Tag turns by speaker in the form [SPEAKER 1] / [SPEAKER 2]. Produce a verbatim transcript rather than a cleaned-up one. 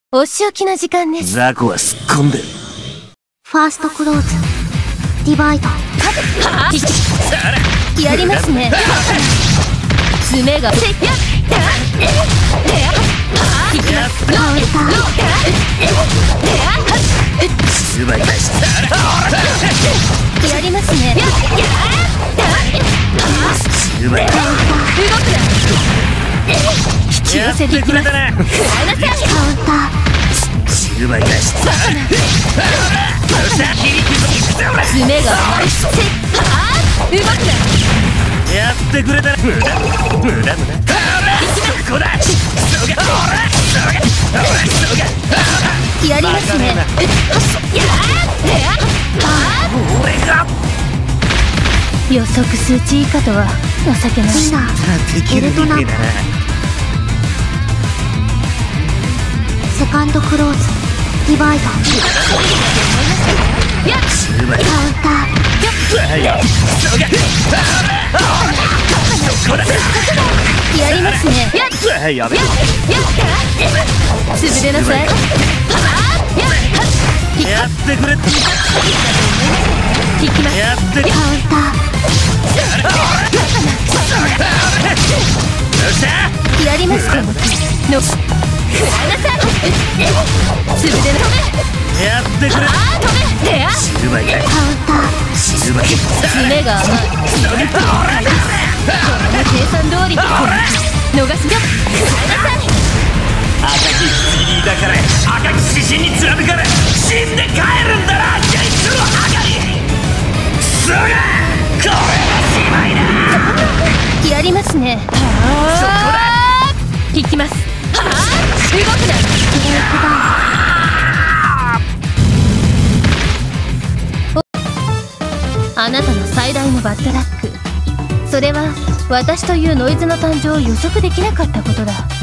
[SPEAKER 1] お仕置きの時間です。
[SPEAKER 2] 雑魚はすっ込んでる。
[SPEAKER 3] ファーストクローズディバイド。
[SPEAKER 1] やりますね。爪がせっやっいきます。
[SPEAKER 3] カウンタ
[SPEAKER 2] スーバイ返し。
[SPEAKER 1] やりますね。
[SPEAKER 2] スーバイ返し。
[SPEAKER 1] 動くな。引き寄せていきます。食らいなさい。
[SPEAKER 3] カウンター
[SPEAKER 2] スーバイ返し。
[SPEAKER 1] 爪が甘い。せっ動くな。
[SPEAKER 2] やってくれたら無駄無駄無駄。ここだ。
[SPEAKER 1] やりますね。
[SPEAKER 2] 俺が
[SPEAKER 1] 予測数値以下とは情けない。
[SPEAKER 3] リナ
[SPEAKER 2] できるみたいだな。
[SPEAKER 3] セカンドクローズディバイド。
[SPEAKER 2] スーバイ
[SPEAKER 3] カウンター
[SPEAKER 1] やりますね。
[SPEAKER 2] やべえ。
[SPEAKER 1] 潰れなさい。
[SPEAKER 2] やってくれ。
[SPEAKER 1] 引きます。
[SPEAKER 2] やって
[SPEAKER 3] カウンター
[SPEAKER 1] やりますね。の食らいなさい。潰れなさい。
[SPEAKER 2] やってくれ。
[SPEAKER 1] あー飛べ。
[SPEAKER 2] スーバイ返し。
[SPEAKER 3] カウンター
[SPEAKER 2] スーバイ
[SPEAKER 1] 爪が甘い。計算通り逃すよ。食らいなさい。
[SPEAKER 2] 赤き棺だから赤き指針に貫かれ死んで帰るんだな。ゲイツの赤にすぐこれはしまいだ。
[SPEAKER 1] やりますね。
[SPEAKER 2] そこだ。
[SPEAKER 1] 引きます。はあ動くな。あなたの最大のバッドラック、それは私というノイズの誕生を予測できなかったことだ。